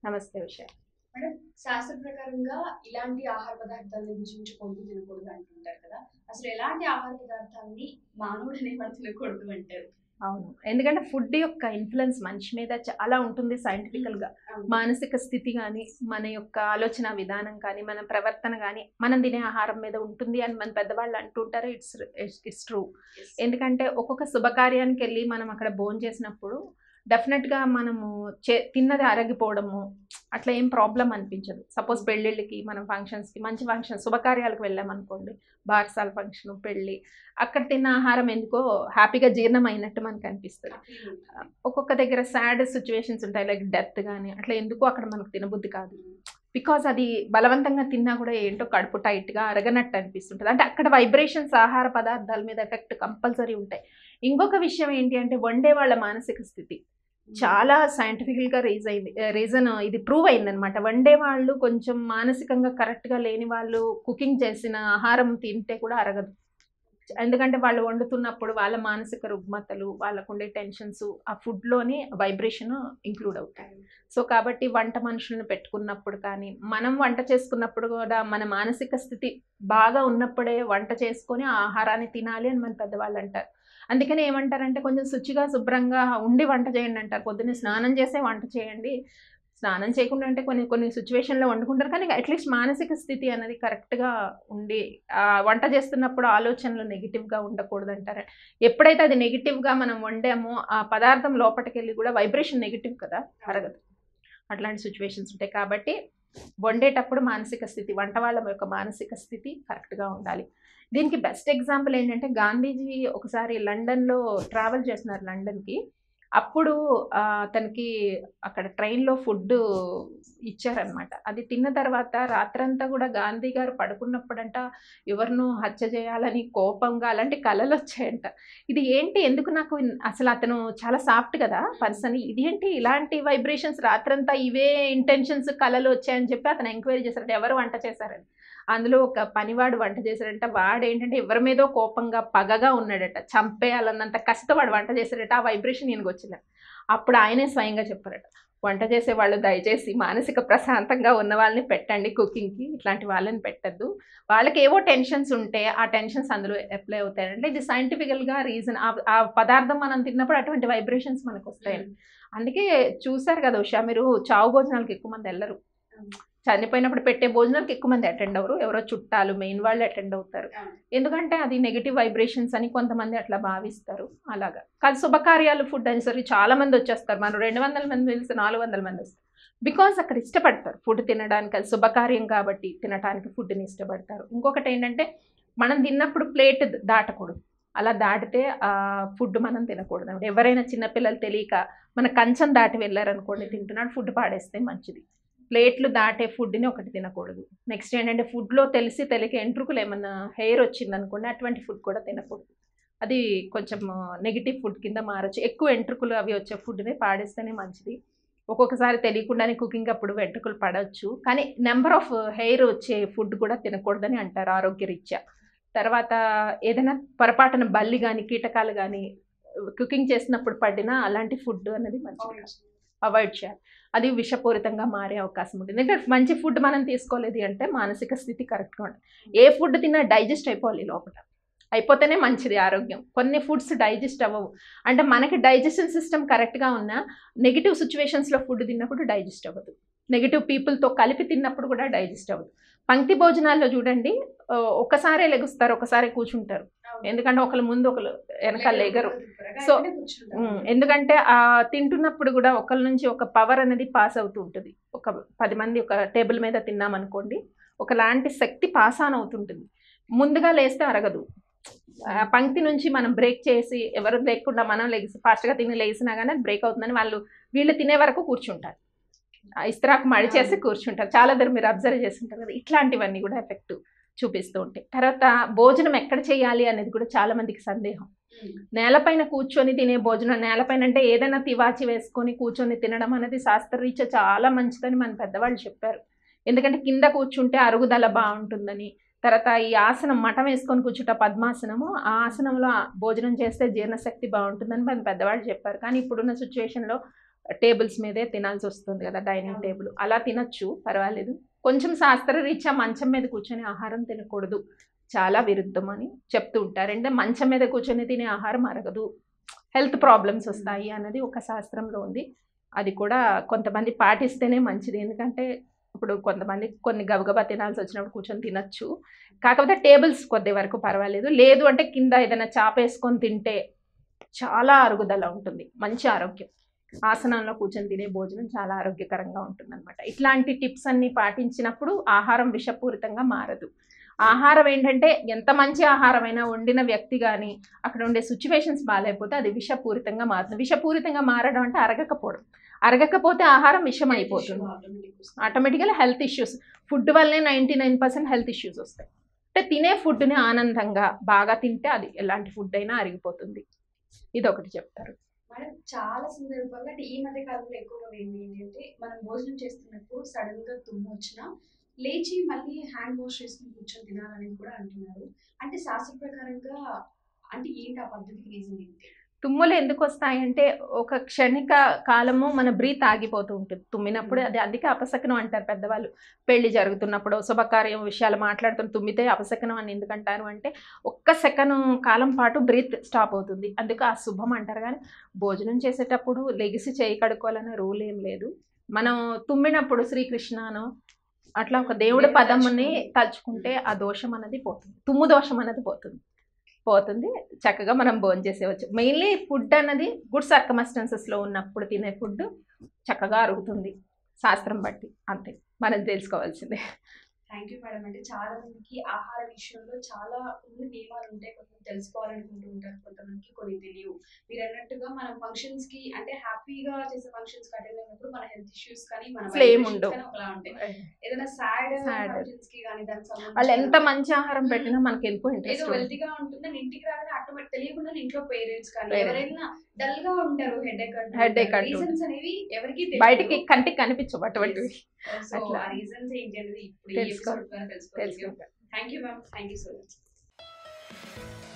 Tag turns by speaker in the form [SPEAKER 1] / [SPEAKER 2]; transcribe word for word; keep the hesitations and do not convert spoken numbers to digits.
[SPEAKER 1] నమస్తే ఉష.
[SPEAKER 2] మేడం, శాస్త్ర ప్రకారంగా ఇలాంటి ఆహార పదార్థాలను రుచి రుచుకుంటూ తినకూడదు అంటుంటారు కదా. అసలు ఎలాంటి ఆహార పదార్థాలని మానవుడు అనేవాడు తినకూడదు అంటారు?
[SPEAKER 1] అవును, ఎందుకంటే ఫుడ్ యొక్క ఇన్ఫ్లుయెన్స్ మనిషి మీద చాలా ఉంటుంది సైంటిఫికల్ గా.
[SPEAKER 2] అవును.
[SPEAKER 1] మానసిక స్థితి కానీ, మన యొక్క ఆలోచన విధానం కానీ, మన ప్రవర్తన కానీ మనం తినే ఆహారం మీద ఉంటుంది అని మన పెద్దవాళ్ళు అంటుంటారు. It's it's true.
[SPEAKER 2] Yes.
[SPEAKER 1] ఎందుకంటే ఒక్కొక్క శుభకార్యానికి వెళ్ళి మనం అక్కడ భోజనం చేసినప్పుడు డెఫినెట్గా మనము చే తిన్నది అరగిపోవడము అట్లా ఏం ప్రాబ్లం అనిపించదు. సపోజ్ పెళ్ళిళ్ళకి, మనం ఫంక్షన్స్కి, మంచి ఫంక్షన్ శుభకార్యాలకు వెళ్ళామనుకోండి, బార్సాల ఫంక్షన్, పెళ్ళి, అక్కడ తిన్న ఆహారం ఎందుకో హ్యాపీగా జీర్ణం అయినట్టు మనకు అనిపిస్తుంది. ఒక్కొక్క దగ్గర సాడ్ సిచ్యువేషన్స్ ఉంటాయి, లైక్ డెత్ కానీ, అట్లా ఎందుకో అక్కడ మనకు తినబుద్ధి కాదు. బికాజ్ అది బలవంతంగా తిన్నా కూడా ఏంటో కడుపు టైట్గా అరగనట్టు అనిపిస్తుంటుంది. అంటే అక్కడ వైబ్రేషన్స్ ఆహార పదార్థాల మీద ఎఫెక్ట్ కంపల్సరీ ఉంటాయి. ఇంకొక విషయం ఏంటి అంటే వండే వాళ్ళ మానసిక స్థితి చాలా సైంటిఫికల్గా రీజ్ అయింది. రీజన్ ఇది ప్రూవ్ అయిందనమాట. వండే వాళ్ళు కొంచెం మానసికంగా కరెక్ట్గా లేని వాళ్ళు కుకింగ్ చేసిన ఆహారం తింటే కూడా అరగదు. ఎందుకంటే వాళ్ళు వండుతున్నప్పుడు వాళ్ళ మానసిక రుగ్మతలు, వాళ్ళకు ఉండే టెన్షన్స్ ఆ ఫుడ్లోని వైబ్రేషన్ ఇంక్లూడ్ అవుతాయి. సో కాబట్టి వంట మనుషులను పెట్టుకున్నప్పుడు కానీ, మనం వంట చేసుకున్నప్పుడు కూడా మన మానసిక స్థితి బాగా ఉన్నప్పుడే వంట చేసుకొని ఆ ఆహారాన్ని తినాలి అని మన పెద్దవాళ్ళు అంటారు. అందుకని ఏమంటారంటే కొంచెం శుచిగా శుభ్రంగా ఉండి వంట చేయండి అంటారు. పొద్దున్నే స్నానం చేసే వంట చేయండి. స్నానం చేయకుండా అంటే కొన్ని కొన్ని సిచ్యువేషన్లో వండుకుంటారు, కానీ అట్లీస్ట్ మానసిక స్థితి అనేది కరెక్ట్గా ఉండి వంట చేస్తున్నప్పుడు ఆలోచనలు నెగిటివ్గా ఉండకూడదు అంటారు. ఎప్పుడైతే అది నెగిటివ్గా మనం వండామో ఆ పదార్థం లోపలికి వెళ్ళి కూడా వైబ్రేషన్ నెగిటివ్ కదా, అరగదు. అట్లాంటి సిచ్యువేషన్స్ ఉంటాయి. కాబట్టి వండేటప్పుడు మానసిక స్థితి, వంట వాళ్ళ యొక్క మానసిక స్థితి కరెక్ట్గా ఉండాలి. దీనికి బెస్ట్ ఎగ్జాంపుల్ ఏంటంటే గాంధీజీ ఒకసారి లండన్లో ట్రావెల్ చేస్తున్నారు లండన్కి. అప్పుడు తనకి అక్కడ ట్రైన్లో ఫుడ్ ఇచ్చారనమాట. అది తిన్న తర్వాత రాత్రంతా కూడా గాంధీ గారు పడుకున్నప్పుడంట ఎవరినో హత్య చేయాలని కోపంగా అలాంటి కళలు వచ్చాయంట. ఇది ఏంటి, ఎందుకు నాకు అసలు అతను చాలా సాఫ్ట్ కదా పర్సన్, ఇదేంటి ఇలాంటి వైబ్రేషన్స్ రాత్రంతా ఇవే ఇంటెన్షన్స్ కళలు వచ్చాయని చెప్పి అతను ఎంక్వైరీ చేశారంట ఎవరు వంట చేశారని. అందులో ఒక పనివాడు వంట చేశాడంట. వాడు ఏంటంటే ఎవరి మీదో కోపంగా పగగా ఉన్నాడట, చంపేయాలన్నంత కష్టపడి వంట చేశాడట. ఆ వైబ్రేషన్ ఈయనకు వచ్చిందట. అప్పుడు ఆయనే స్వయంగా చెప్పారట, వంట చేసే వాళ్ళు దయచేసి మానసిక ప్రశాంతంగా ఉన్న వాళ్ళని పెట్టండి కుకింగ్కి, ఇట్లాంటి వాళ్ళని పెట్టద్దు. వాళ్ళకి ఏవో టెన్షన్స్ ఉంటే ఆ టెన్షన్స్ అందులో అప్లై అవుతాయంటే ఇది సైంటిఫికల్గా రీజన్. ఆ పదార్థం మనం తిన్నప్పుడు అటువంటి వైబ్రేషన్స్ మనకు వస్తాయని. అందుకే చూసారు కదా ఉషా, మీరు చావు భోజనాలకు ఎక్కువ మంది వెళ్ళరు. చనిపోయినప్పుడు పెట్టే భోజనాలకు ఎక్కువ మంది అటెండ్ అవ్వరు, ఎవరో చుట్టాలు మెయిన్ వాళ్ళు అటెండ్ అవుతారు. ఎందుకంటే అది నెగిటివ్ వైబ్రేషన్స్ అని కొంతమంది అట్లా భావిస్తారు. అలాగా కాదు, శుభకార్యాలు ఫుడ్ అనేసరికి చాలా మంది వచ్చేస్తారు. మనం రెండు వందల మంది తెలిసి నాలుగు వందల మంది వస్తారు. బికాస్ అక్కడ ఇష్టపడతారు ఫుడ్ తినడానికి, అది శుభకార్యం కాబట్టి తినడానికి ఫుడ్ని ఇష్టపడతారు. ఇంకొకటి ఏంటంటే మనం తిన్నప్పుడు ప్లేట్ దాటకూడదు. అలా దాటితే ఆ ఫుడ్ మనం తినకూడదు అంటే ఎవరైనా చిన్నపిల్లలు తెలియక మన కంచం దాటి వెళ్ళారనుకోండి, తింటున్నాడు, ఫుడ్ పాడేస్తే మంచిది. ప్లేట్లు దాటే ఫుడ్ని ఒకటి తినకూడదు. నెక్స్ట్ ఏంటంటే ఫుడ్లో తెలిసి తెలియక ఎంట్రుకులు ఏమన్నా హెయిర్ వచ్చిందనుకోండి, అటువంటి ఫుడ్ కూడా తినకూడదు. అది కొంచెం నెగిటివ్ ఫుడ్ కింద మారచ్చు. ఎక్కువ ఎంట్రుకులు అవి వచ్చే ఫుడ్ని పాడేస్తేనే మంచిది. ఒక్కొక్కసారి తెలియకుండానే కుకింగ్ అప్పుడు వెంట్రుకలు పడవచ్చు, కానీ నెంబర్ ఆఫ్ హెయిర్ వచ్చే ఫుడ్ కూడా తినకూడదని అంటారు ఆరోగ్యరీత్యా. తర్వాత ఏదైనా పొరపాటున బల్లి కానీ కీటకాలు కానీ కుకింగ్ చేసినప్పుడు పడినా అలాంటి ఫుడ్ అనేది మంచిది, అవాయిడ్ చేయాలి. అది విషపూరితంగా మారే అవకాశం ఉంటుంది. ఎందుకంటే మంచి ఫుడ్ మనం తీసుకోలేదు అంటే మానసిక స్థితి కరెక్ట్గా ఉంటుంది. ఏ ఫుడ్ తిన్నా డైజెస్ట్ అయిపోవాలి, లోపల అయిపోతేనే మంచిది ఆరోగ్యం. కొన్ని ఫుడ్స్ డైజెస్ట్ అవ్వవు. అంటే మనకి డైజెషన్ సిస్టమ్ కరెక్ట్గా ఉన్నా నెగిటివ్ సిచ్యువేషన్స్లో ఫుడ్ తిన్నప్పుడు డైజెస్ట్ అవ్వదు. నెగిటివ్ పీపుల్తో కలిపి తిన్నప్పుడు కూడా డైజెస్ట్ అవ్వదు. పంక్తి భోజనాల్లో చూడండి, ఒకసారి లెగుస్తారు, ఒకసారి కూర్చుంటారు. ఎందుకంటే ఒకళ్ళ ముందు ఒకళ్ళు వెనకాల లేగరు. సో ఎందుకంటే ఆ తింటున్నప్పుడు కూడా ఒకళ్ళ నుంచి ఒక పవర్ అనేది పాస్ అవుతూ ఉంటుంది. ఒక పది మంది ఒక టేబుల్ మీద తిన్నామనుకోండి, ఒకలాంటి శక్తి పాస్ ఆన్ అవుతుంటుంది. ముందుగా లేస్తే అరగదు. పంక్తి నుంచి మనం బ్రేక్ చేసి ఎవరు లేకుండా మనం లెగిసి ఫాస్ట్గా తిని లేసినా కానీ బ్రేక్ అవుతుందని వాళ్ళు వీళ్ళు తినే వరకు కూర్చుంటారు, ఇస్త్రాకు మడి చేసి కూర్చుంటారు. చాలా దగ్గర మీరు అబ్జర్వ్ చేస్తుంటారు కదా. ఇట్లాంటివన్నీ కూడా ఎఫెక్ట్ చూపిస్తూ ఉంటాయి. తర్వాత భోజనం ఎక్కడ చేయాలి అనేది కూడా చాలా మందికి సందేహం. నేలపైన కూర్చొని తినే భోజనం, నేలపైన అంటే ఏదైనా తివాచి వేసుకొని కూర్చొని తినడం అనేది శాస్త్రరీత్యా చాలా మంచిదని మన పెద్దవాళ్ళు చెప్పారు. ఎందుకంటే కింద కూర్చుంటే అరుగుదల బాగుంటుందని. తర్వాత ఈ ఆసనం మఠం వేసుకొని కూర్చుంట పద్మాసనము, ఆ ఆసనంలో భోజనం చేస్తే జీర్ణశక్తి బాగుంటుందని మన పెద్దవాళ్ళు చెప్పారు. కానీ ఇప్పుడున్న సిచ్యువేషన్లో టేబుల్స్ మీదే తినాల్సి వస్తుంది కదా, డైనింగ్ టేబుల్, అలా తినచ్చు పర్వాలేదు. కొంచెం శాస్త్రరీత్యా మంచం మీద కూర్చొని ఆహారం తినకూడదు, చాలా విరుద్ధం అని చెప్తూ ఉంటారు. అంటే మంచం మీద కూర్చొని తినే ఆహారం అరగదు, హెల్త్ ప్రాబ్లమ్స్ వస్తాయి అన్నది ఒక శాస్త్రంలో ఉంది. అది కూడా కొంతమంది పాటిస్తేనే మంచిది, ఎందుకంటే ఇప్పుడు కొంతమంది కొన్ని గబగబా తినాల్సి వచ్చినప్పుడు కూర్చొని తినచ్చు, కాకపోతే టేబుల్స్ కొద్ది వరకు పర్వాలేదు. లేదు అంటే కింద ఏదైనా చాపేసుకొని తింటే చాలా అరుగుదల ఉంటుంది, మంచి ఆరోగ్యం. ఆసనంలో కూర్చొని తినే భోజనం చాలా ఆరోగ్యకరంగా ఉంటుంది అనమాట. ఇట్లాంటి టిప్స్ అన్ని పాటించినప్పుడు ఆహారం విషపూరితంగా మారదు. ఆహారం ఏంటంటే ఎంత మంచి ఆహారమైనా వండిన వ్యక్తి కానీ అక్కడ ఉండే సిచ్యువేషన్స్ బాగాలేకపోతే అది విషపూరితంగా మారుతుంది. విషపూరితంగా మారడం అంటే అరగకపోవడం, అరగకపోతే ఆహారం విషం అయిపోతుంది, ఆటోమేటిక్గా హెల్త్ ఇష్యూస్. ఫుడ్ వల్లనే ninety nine percent health issues వస్తాయి. అంటే తినే ఫుడ్ని ఆనందంగా బాగా తింటే అది ఎలాంటి ఫుడ్ అయినా అరిగిపోతుంది, ఇది ఒకటి చెప్తారు.
[SPEAKER 2] మేడం చాలా సందర్భంగా అంటే ఈ మధ్య కాలంలో ఎక్కువగా ఏంటి ఏంటంటే మనం భోజనం చేస్తున్నప్పుడు సడన్ గా తుమ్ము వచ్చినా లేచి మళ్ళీ హ్యాండ్ వాష్ చేసుకుని కూర్చొని తినాలని కూడా అంటున్నారు. అంటే శాస్త్ర ప్రకారంగా అంటే ఏంటి ఆ పద్ధతికి రీజన్ ఏంటి?
[SPEAKER 1] తుమ్ములు ఎందుకు వస్తాయంటే ఒక క్షణిక కాలము మన బ్రీత్ ఆగిపోతూ ఉంటుంది తుమ్మినప్పుడు. అది అందుకే అపశకనం అంటారు పెద్దవాళ్ళు. పెళ్లి జరుగుతున్నప్పుడు శుభకార్యం విషయాలు మాట్లాడుతున్న తుమ్మితే అపశకనం అని ఎందుకంటారు అంటే ఒక్క సెకను కాలం పాటు బ్రీత్ స్టాప్ అవుతుంది, అందుకు ఆ శుభం అంటారు. కానీ భోజనం చేసేటప్పుడు లెగిసి చేయి కడుక్కోవాలనే రూల్ ఏం లేదు. మనం తుమ్మినప్పుడు శ్రీకృష్ణను అట్లా ఒక దేవుడి పదముని తలుచుకుంటే ఆ దోషం అనేది పోతుంది, తుమ్ము దోషం అనేది పోతుంది పోతుంది చక్కగా మనం భోజనం చేసేవచ్చు. మెయిన్లీ ఫుడ్ అన్నది గుడ్ సర్కమస్టెన్సెస్లో ఉన్నప్పుడు తినే ఫుడ్ చక్కగా అరుగుతుంది శాస్త్రం బట్టి, అంతే మనం తెలుసుకోవాల్సిందే.
[SPEAKER 2] Thank you madam. అంటే చాలా మందికి ఆహార విషయంలో చాలా కొన్ని నియమాలు ఉంటాయి, కొంచెం తెలుసుకోవాలనుకుంటూ ఉంటారు, కొంతమందికి కొన్ని తెలియవు. మీరు అన్నట్టుగా మనం ఫంక్షన్స్ కి అంటే హ్యాపీగా చేసే ఫంక్షన్స్ కి అటెండ్ అయినప్పుడు మన హెల్త్ ఇష్యూస్ కానీ మన
[SPEAKER 1] ఫ్లేమ్ ఉండవు,
[SPEAKER 2] ఒకలా ఉంటాయి. ఏదైనా సాడ్
[SPEAKER 1] Sad.
[SPEAKER 2] ఫంక్షన్స్ కి కానీ దానికి
[SPEAKER 1] వాళ్ళు
[SPEAKER 2] సంబంధించి
[SPEAKER 1] ఎంత మంచి ఆహారం పెట్టినా మనకి ఎందుకో
[SPEAKER 2] ఏదో
[SPEAKER 1] ఇంట్రెస్ట్
[SPEAKER 2] వెల్తీగా ఉంటుందని ఇంటికి రాగానే ఆటోమేటిక్ తెలియకుండా ఇంట్లో పేరెంట్స్ కానీ
[SPEAKER 1] Parents.
[SPEAKER 2] ఎవరైనా డల్ గా ఉంటారు, హెడేక్
[SPEAKER 1] Headache
[SPEAKER 2] అంటారు,
[SPEAKER 1] అంటూ
[SPEAKER 2] రీజన్స్ అనేవి ఎవరికి
[SPEAKER 1] బయటికి కంటికి కనిపించవు అటువంటివి.
[SPEAKER 2] సో
[SPEAKER 1] అట్లా.
[SPEAKER 2] ఆ రీజన్స్ ఏంటి అనేది ఇప్పుడు ఈ
[SPEAKER 1] తెలుసుకో-
[SPEAKER 2] ఎపిసోడ్ ద్వారా తెలుసుకోవాలి.
[SPEAKER 1] తెలుసుకుంటా.
[SPEAKER 2] Thank you ma'am, thank you so much.